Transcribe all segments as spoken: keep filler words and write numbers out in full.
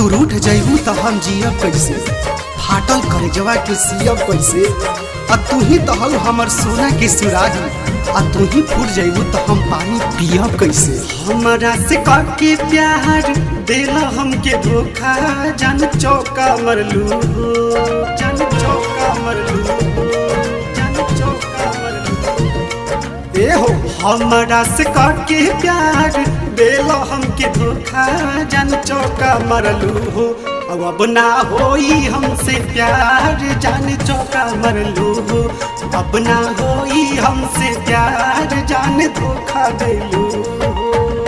तू रूठ जइबू तो हम जियब कैसे, फाटल कलेजवा के सियब कैसे। आ तू ही तो हल हमर सोना के सुराही, आ तू ही फूट जइबू तो हम पानी पियब कैसे। हमरा से करके प्यार देला हमके धोखा, जान चौका मरलू जान चौका मरलू जान चौका मरलू। ए हो हमरा से करके प्यार देला हमके धोखा, जान चौका मरलू हो। अब ना होई हमसे प्यार, जान चौका मरलू हो। अब ना होई हमसे प्यार, जान धोखा देलू हो।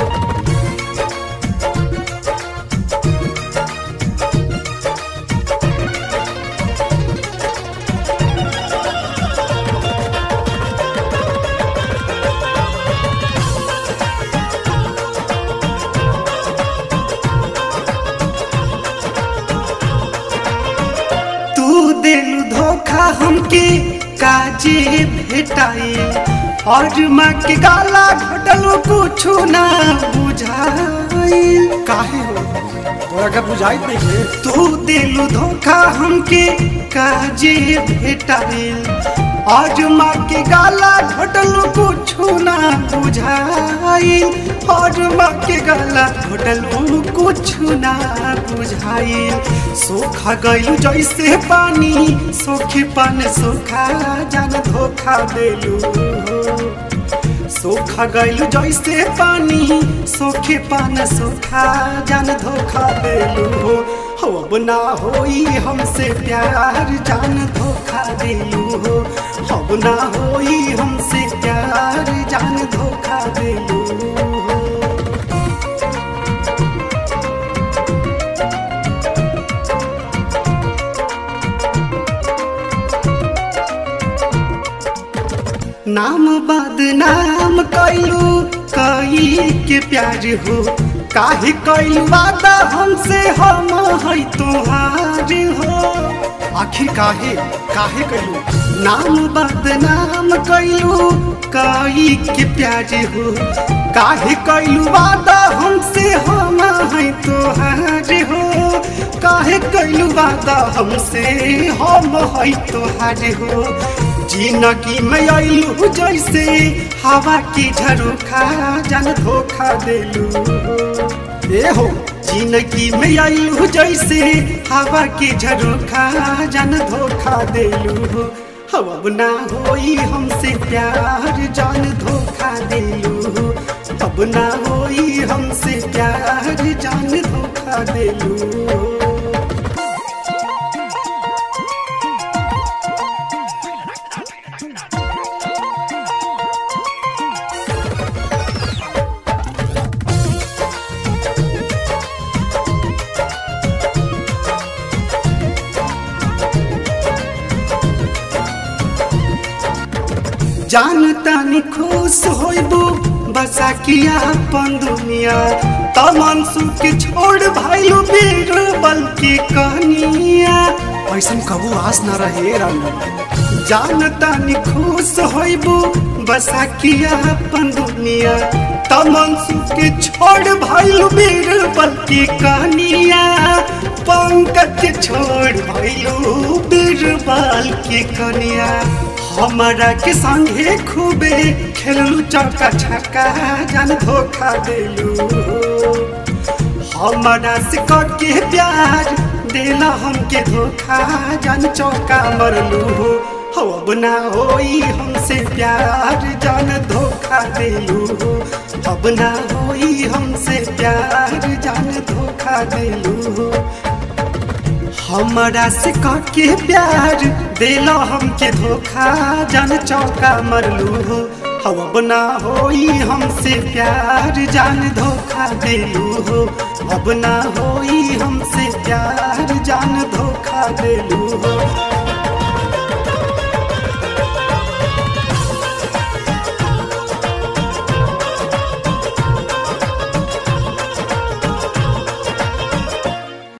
देलू धोखा हमके काजे भेटाई, और माँ के गाला घोटलो कुछ ना बुझाई। काहे हो तोरा का बुझाई नहीं? तू देलू धोखा हमके काजे भेटाई, और माँ के गाला घोटलो कुछ ना बुझाई। और माँ के गाला घोटलो कुछ ना बुझाई। सोखा गइलू जैसे पानी, सोखे पान सोखा, जान धोखा देलू हो। सोखा गइलू जैसे पानी, सोखे पान सोखा, जान धोखा देलू हो। अब ना होई हमसे प्यार, जान धोखा देलू हो। अब ना होई हमसे प्यार, जान धोखा देलू हो। नाम बदनाम कैलू कई के प्यार हो, काहे कैलू वादा हमसे हम है तोहार हो। आखिर काहे काहे कैलू नाम बदनाम कैलू कई के प्यार हो, काहे कैलू वादा हमसे हम है तोहार हो। काहे कैलू वादा हमसे हम है तोहार हो। जिंदगी में आइलू जैसे हवा की झरोखा, जान धोखा देलू ए हो। जिंदगी में आइलू जैसे हवा की झरोखा, जान धोखा देलू हो। अब ना होई हमसे प्यार, जान धोखा देलू हो। अब ना होई हमसे प्यार, जान धोखा देलू हो। जानता नहीं खुश होइबू बसा किया अपन दुनिया, तमन सुख के छोड़ भाईलू बीरबल की कहानिया। ऐसा कबू आस न रहे रानी। जानता नहीं खुश होइबू बसा किया अपन दुनिया, तमन सुख के छोड़ भाईलू बीरबल की कहानिया। पंकज के छोड़ भाईलू बीरबल की कहानिया। हमारा के संगे खूबे खेलू चौका छक्का, जान धोखा देलू। हमारा से करके प्यार देला हमके धोखा, जान चौका मरलू हो। अब ना होई हमसे प्यार, जान धोखा देलू हो। अब ना होई हमसे प्यार, जान धोखा देलू हो। हमरा से करके प्यार देला हमके धोखा, जान चौका मरलू हो। अब ना होई हमसे प्यार, जान धोखा देलू हो। अब ना होई हमसे प्यार, जान धोखा देलू हो।